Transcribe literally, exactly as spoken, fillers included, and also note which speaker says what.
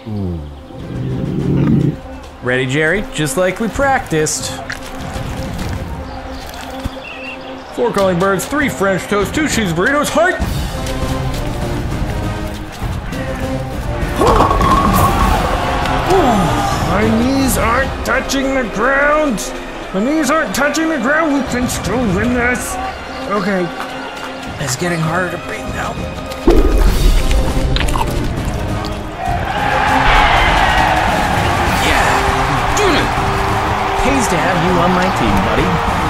Speaker 1: Ooh. Ready, Jerry? Just like we practiced. Four calling birds, three French toast, two cheese burritos, heart! My knees aren't touching the ground! My knees aren't touching the ground! We can still win this! Okay. It's getting harder to breathe now. Yeah! Dude! Pays to have you on my team, buddy.